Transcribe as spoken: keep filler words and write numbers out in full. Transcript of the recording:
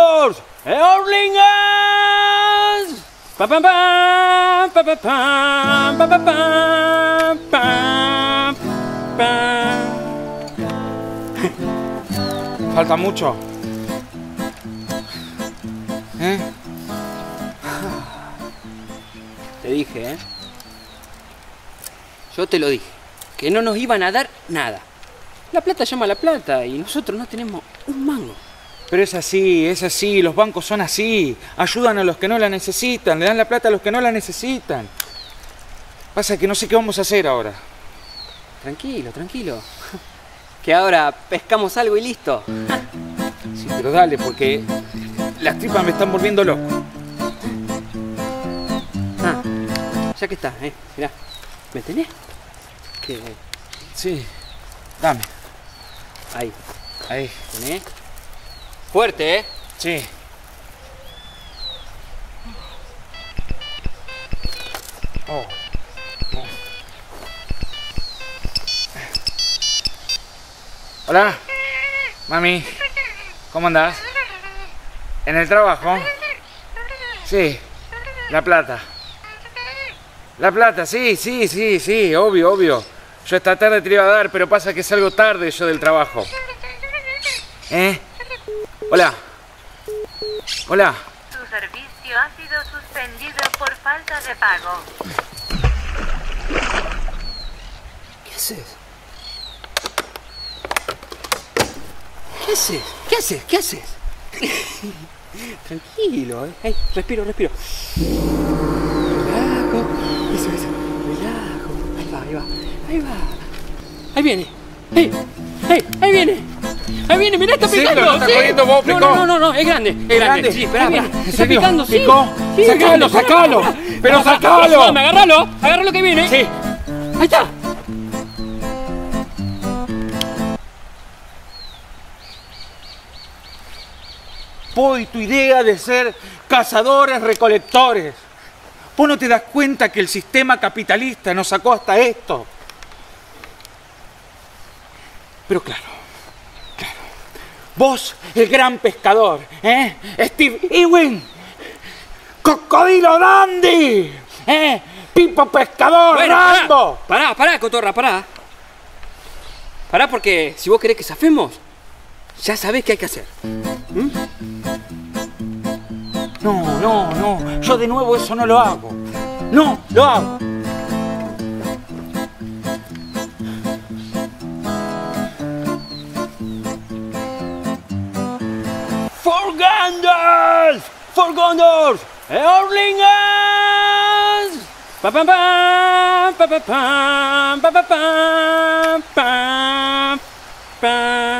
Gondors! ¡Eorlingers! ¡Pam, pam, pam! ¡Pam, pam, pam! ¡Pam, pam, pam! ¡Pam, pam! Falta mucho. ¿Eh? Te dije, ¿eh? Yo te lo dije, que no nos iban a dar nada. La plata llama a la plata y nosotros no tenemos un mango. Pero es así, es así, los bancos son así. Ayudan a los que no la necesitan, le dan la plata a los que no la necesitan. Pasa que no sé qué vamos a hacer ahora. Tranquilo, tranquilo. Que ahora pescamos algo y listo. Sí, pero dale, porque las tripas me están volviendo loco. Ah, ya que está, eh, mirá. ¿Me tenés? Que... Sí, dame. Ahí. Ahí. ¿Tenés? Fuerte, ¿eh? Sí. Oh. Oh. Hola, mami. ¿Cómo andás? ¿En el trabajo? Sí. La plata. La plata, sí, sí, sí, sí, obvio, obvio. Yo esta tarde te la iba a dar, pero pasa que salgo tarde yo del trabajo. ¿Eh? Hola. Hola. Su servicio ha sido suspendido por falta de pago. ¿Qué haces? ¿Qué haces? ¿Qué haces? ¿Qué haces? Tranquilo, eh. Ay, respiro, respiro. Relajo. Eso, eso. Relajo. Ahí va, ahí va. Ahí va. Ahí viene. ¡Ey! ¡Ey! ¡Ahí viene! ¡Ahí viene! ¡Mirá, está ¿En serio? picando! ¿No está ¿sí? corriendo vos, No, picó? no, no, no, no, es grande, es grande. grande? Sí, esperá, Ahí esperá. viene. ¿En Está serio? picando, sí. ¿Picó? Sí, es Sacalo, grande. sacalo. Pará, Pero pará, sacalo. ayúdame, agárralo, agárralo que viene. Sí. Ahí está. Voy, tu idea de ser cazadores, recolectores. Vos no te das cuenta que el sistema capitalista nos sacó hasta esto. Pero claro, claro. Vos, el gran pescador, ¿eh? Steve Irwin, Cocodrilo Dandy, ¿eh? Pipo Pescador, Bueno, Rambo. pará, pará, pará, cotorra, pará. Pará porque si vos querés que zafemos, ya sabés qué hay que hacer. ¿Mm? No, no, no. Yo de nuevo eso no lo hago. No, lo hago. For Gandalf! For Gondors! Eorlingers! Pa pam pam, pa pam pam, pa pam pam, pam pam.